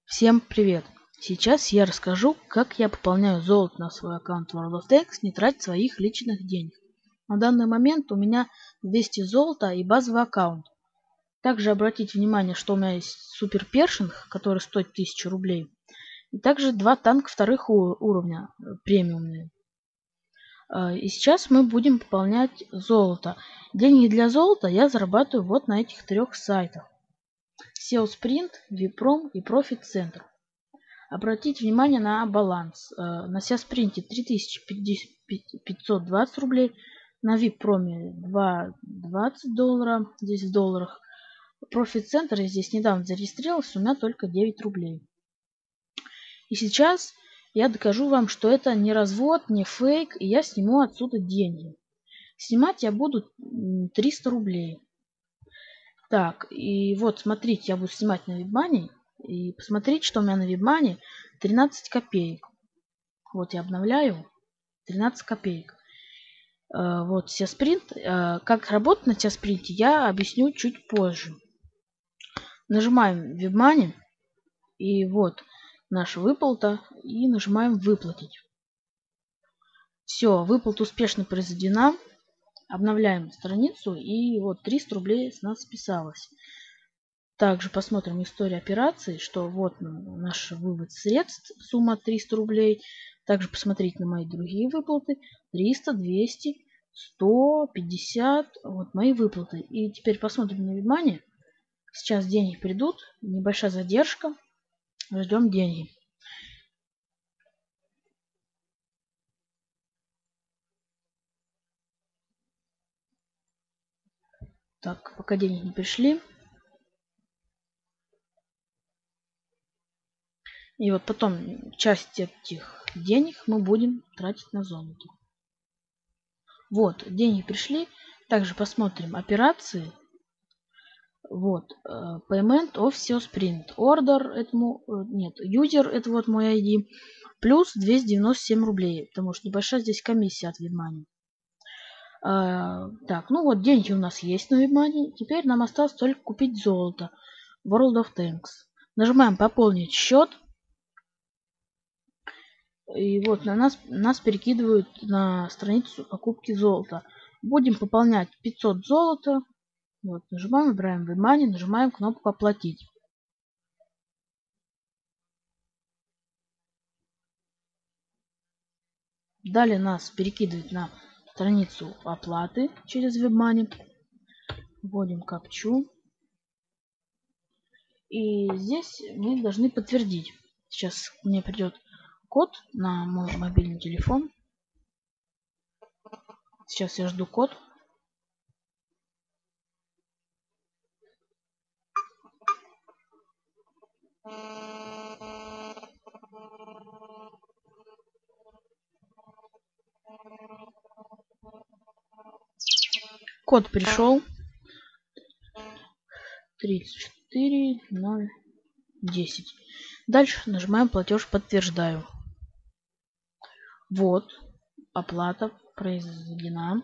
Всем привет! Сейчас я расскажу, как я пополняю золото на свой аккаунт World of Tanks, не тратя своих личных денег. На данный момент у меня 200 золота и базовый аккаунт. Также обратите внимание, что у меня есть супер першинг, который стоит 1000 рублей. И также 2 танка вторых уровня, премиумные. И сейчас мы будем пополнять золото. Деньги для золота я зарабатываю вот на этих 3 сайтах. SEO Sprint, Viprom и Profit Center. Обратите внимание на баланс. На SEO Sprint 3520 рублей, на Viprom 220 долларов, здесь в долларах. Profit Center я здесь недавно зарегистрировался, у меня только 9 рублей. И сейчас я докажу вам, что это не развод, не фейк, и я сниму отсюда деньги. Снимать я буду 300 рублей. Так, и вот смотрите, я буду снимать на WebMoney. И посмотрите, что у меня на WebMoney 13 копеек. Вот я обновляю. 13 копеек. Вот SEO Sprint. Как работать на SEO Sprint, я объясню чуть позже. Нажимаем WebMoney. И вот наша выплата. И нажимаем выплатить. Все, выплата успешно произведена. Обновляем страницу. И вот 300 рублей с нас списалось. Также посмотрим историю операций, что вот наш вывод средств, сумма 300 рублей. Также посмотреть на мои другие выплаты. 300, 200, 100, 50. Вот мои выплаты. И теперь посмотрим на WebMoney. Сейчас деньги придут. Небольшая задержка. Ждем деньги. Так, пока деньги не пришли. И вот потом часть этих денег мы будем тратить на золото. Вот, деньги пришли. Также посмотрим операции. Вот, payment of SEO Sprint. Order, этому, нет, user, это вот мой ID. Плюс 297 рублей, потому что небольшая здесь комиссия от WebMoney. Так, ну вот деньги у нас есть на WebMoney. Теперь нам осталось только купить золото. World of Tanks. Нажимаем пополнить счет. И вот нас перекидывают на страницу покупки золота. Будем пополнять 500 золота. Вот, нажимаем, выбираем WebMoney, нажимаем кнопку оплатить. Далее нас перекидывает на страницу оплаты через WebMoney. Вводим капчу. И здесь мы должны подтвердить. Сейчас мне придет код на мой мобильный телефон. Сейчас я жду код. Код пришел. 34010. Дальше нажимаем платеж подтверждаю. Вот, оплата произведена.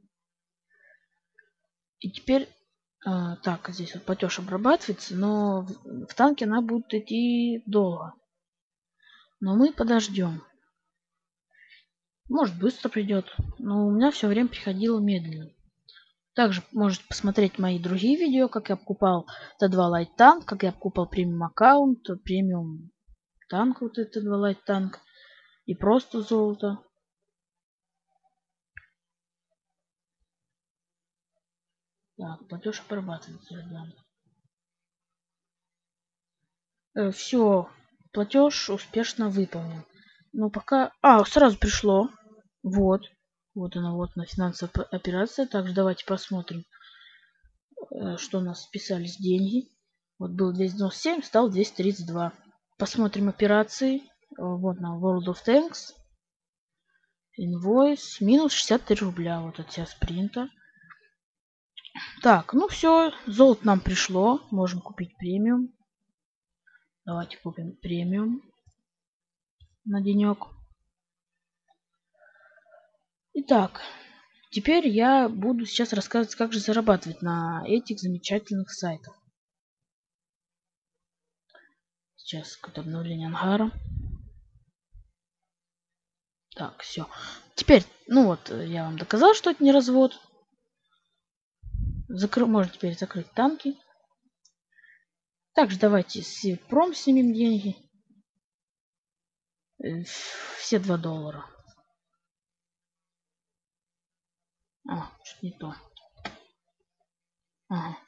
И теперь, так, здесь вот платеж обрабатывается, но в танке она будет идти долго. Но мы подождем. Может, быстро придет, но у меня все время приходило медленно. Также можете посмотреть мои другие видео, как я покупал Т2 Light Tank, как я покупал премиум аккаунт, премиум танк, вот это Т2 Light Tank, и просто золото. Так, платеж обрабатывается, ребят. Все, платеж успешно выполнен. Но пока... сразу пришло. Вот. Вот она, вот на финансовая операция. Также давайте посмотрим, что у нас списались деньги. Вот было 297, стал 232. Посмотрим операции. Вот на World of Tanks. Invoice. Минус 63 рубля. Вот от SEO Sprint. Так, ну все. Золото нам пришло. Можем купить премиум. Давайте купим премиум на денек. Итак, теперь я буду сейчас рассказывать, как же зарабатывать на этих замечательных сайтах. Сейчас какое-то обновление ангара. Так, все. Теперь, ну вот, я вам доказал, что это не развод. Можно теперь закрыть танки. Также давайте с Севпром снимем деньги. Все $2. Что-то не то. Ага.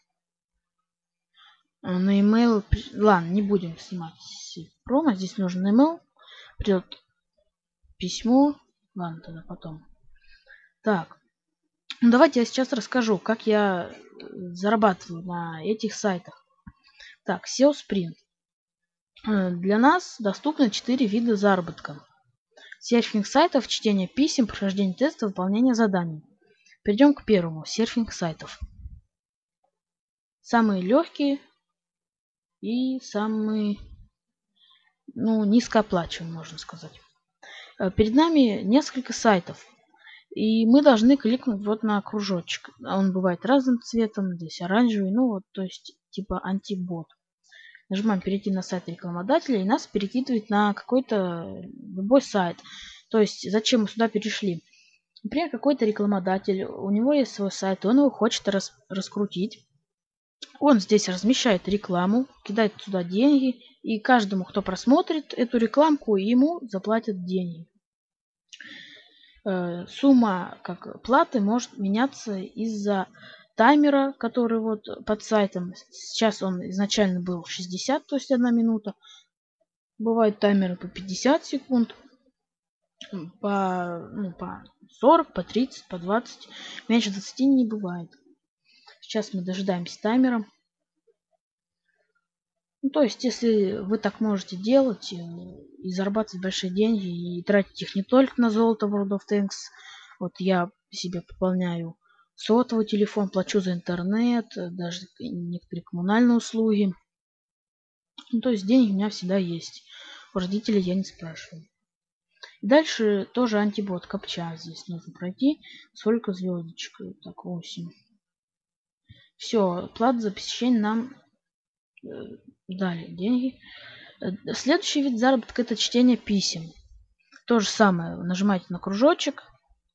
На email... Ладно, не будем снимать Севпром. Здесь нужен email. Придет письмо. Ладно, тогда потом. Так. Ну, давайте я сейчас расскажу, как я зарабатываю на этих сайтах. Так, SEO Sprint. Для нас доступны 4 вида заработка. Серфинг сайтов, чтение писем, прохождение тестов, выполнение заданий. Перейдем к первому. Серфинг сайтов. Самые легкие и самые, низкооплачиваемые, можно сказать. Перед нами несколько сайтов. И мы должны кликнуть вот на кружочек. Он бывает разным цветом. Здесь оранжевый. То есть типа антибот. Нажимаем перейти на сайт рекламодателя, и нас перекидывает на какой-то любой сайт. То есть зачем мы сюда перешли? Например, какой-то рекламодатель, у него есть свой сайт, он его хочет раскрутить. Он здесь размещает рекламу, кидает туда деньги, и каждому, кто просмотрит эту рекламку, ему заплатят деньги. Сумма как платы может меняться из-за таймера, который вот под сайтом. Сейчас он изначально был 60, то есть 1 минута. Бывают таймеры по 50 секунд, по 40, по 30, по 20. Меньше 20 не бывает. Сейчас мы дожидаемся таймера. То есть, если вы так можете делать и зарабатывать большие деньги, и тратить их не только на золото в World of Tanks. Вот я себе пополняю сотовый телефон, плачу за интернет, даже некоторые коммунальные услуги. То есть деньги у меня всегда есть. У родителей я не спрашиваю. Дальше тоже антибот капча. Здесь нужно пройти. Сколько звездочек? Так, 8. Все, плата за посещение нам дали деньги. Следующий вид заработка — это чтение писем. То же самое. Нажимаете на кружочек.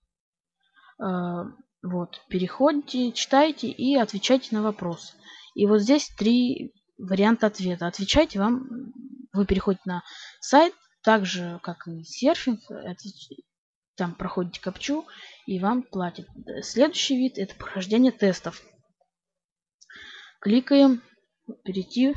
Вот, переходите, читайте и отвечайте на вопрос. И вот здесь 3 варианта ответа. Отвечайте вы переходите на сайт, так же, как и серфинг, там проходите капчу, и вам платят. Следующий вид — это прохождение тестов. Кликаем, перейти.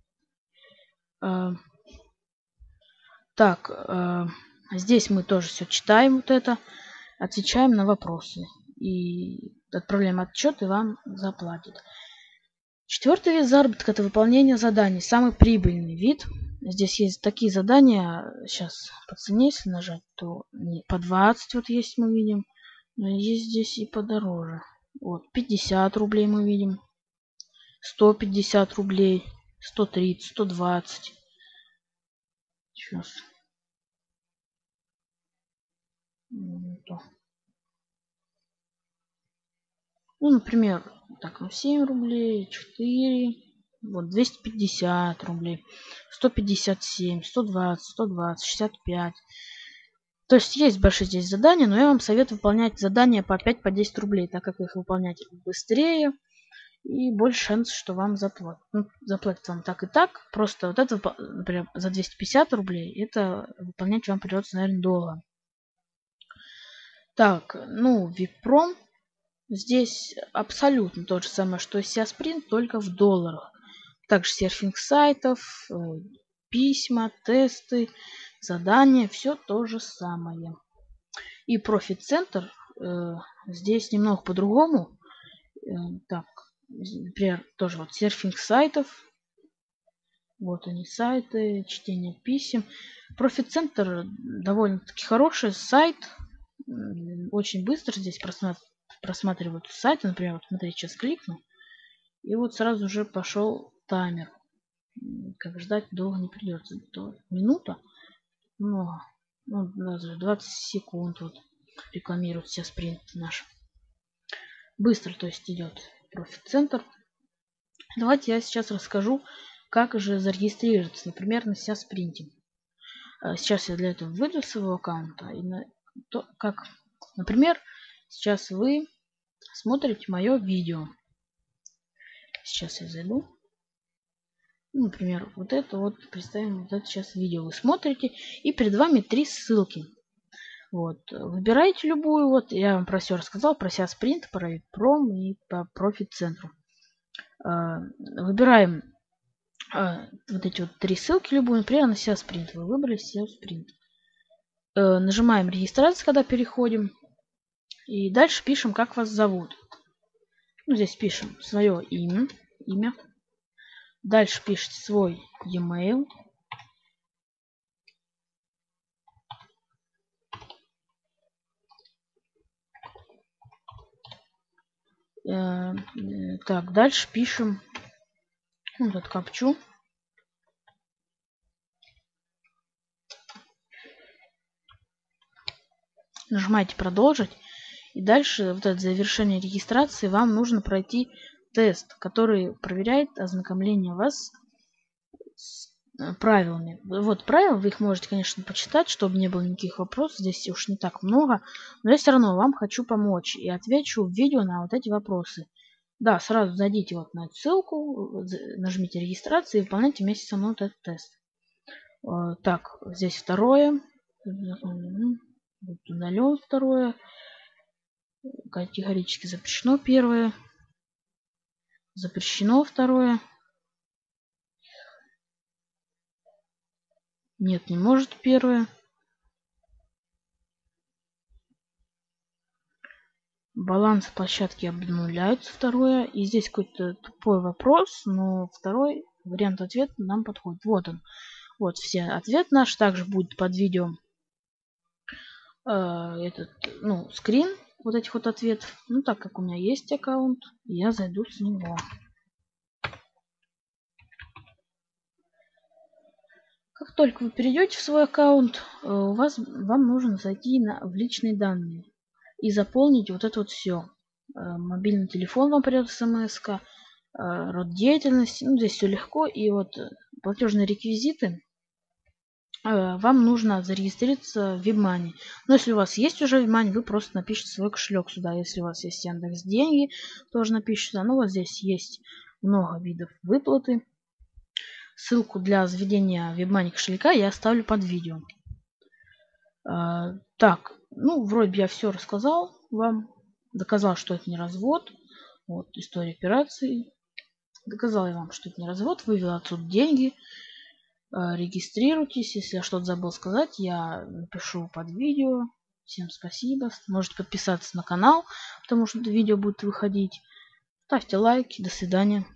Здесь мы тоже все читаем, вот это, отвечаем на вопросы. И отправляем отчет, и вам заплатят. 4-й вид заработка — это выполнение заданий. Самый прибыльный вид. Здесь есть такие задания. Сейчас по цене, если нажать, то по 20 вот есть, мы видим. Но есть здесь и подороже. Вот 50 рублей мы видим. 150 рублей. 130, 120. Сейчас. Например, так, 7 рублей, 4, вот 250 рублей, 157, 120, 120, 65. То есть есть большие здесь задания, но я вам советую выполнять задания по 5-10 рублей, так как их выполнять быстрее и больше шансов, что вам заплатят. Заплатят вам так и так. Просто вот это, например, за 250 рублей, это выполнять вам придется, наверное, долго. Так, Випром. Здесь абсолютно то же самое, что и SEO Sprint, только в долларах. Также серфинг сайтов, письма, тесты, задания, все то же самое. И профит-центр здесь немного по-другому. Так, например, тоже вот серфинг сайтов. Вот они сайты, чтение писем. Профит-центр довольно-таки хороший сайт. Очень быстро здесь просматривают сайты. Например, вот смотрите, сейчас кликну. И вот сразу же пошел таймер. Как ждать долго не придется. Минута. Много. Даже 20 секунд вот рекламирует SEO Sprint наш. Быстро, то есть, идет профит-центр. Давайте я сейчас расскажу, как же зарегистрироваться, например, на SEO-спринте. Сейчас я для этого выйду с своего аккаунта. Например, сейчас вы смотрите мое видео. Сейчас я зайду. Например, вот это вот, представим, вот это сейчас видео вы смотрите, и перед вами 3 ссылки. Вот, выбирайте любую, вот, я вам про все рассказал, про SEO-спринт, про Випром и по профит-центру. Выбираем вот эти вот 3 ссылки, любую, например, на SEO-спринт. Вы выбрали SEO-спринт. Нажимаем регистрацию, когда переходим, и дальше пишем, как вас зовут. Ну, здесь пишем свое имя. Дальше пишите свой e-mail. Так, дальше пишем вот этот капчу. Нажимаете продолжить. И дальше вот это завершение регистрации вам нужно пройти тест, который проверяет ознакомление вас с правилами. Вот правила, вы их можете, конечно, почитать, чтобы не было никаких вопросов. Здесь уж не так много. Но я все равно вам хочу помочь и отвечу в видео на вот эти вопросы. Да, сразу зайдите вот на эту ссылку, нажмите регистрацию и выполняйте вместе со мной вот этот тест. Так, здесь второе. Удален второе. Категорически запрещено первое. Запрещено второе. Нет, не может первое. Баланс площадки обнуляется второе. И здесь какой-то тупой вопрос, но второй вариант ответа нам подходит. Вот он. Вот все ответ наш. Также будет под видео скрин вот этих вот ответов. Ну, так как у меня есть аккаунт, я зайду с него. Как только вы перейдете в свой аккаунт, вам нужно зайти в личные данные и заполнить вот это вот все. Мобильный телефон вам придет смс-ка, род деятельности, ну здесь все легко. И вот платежные реквизиты вам нужно зарегистрироваться в WebMoney. Но если у вас есть уже WebMoney, вы просто напишите свой кошелек сюда. Если у вас есть Яндекс.Деньги, тоже напишите сюда. Ну вот здесь есть много видов выплаты. Ссылку для заведения WebMoney кошелька я оставлю под видео. Так, ну, вроде я все рассказал вам. Доказал, что это не развод. Вот, история операции. Доказал я вам, что это не развод. Вывел отсюда деньги. Регистрируйтесь. Если я что-то забыл сказать, я напишу под видео. Всем спасибо. Можете подписаться на канал, потому что видео будет выходить. Ставьте лайки. До свидания.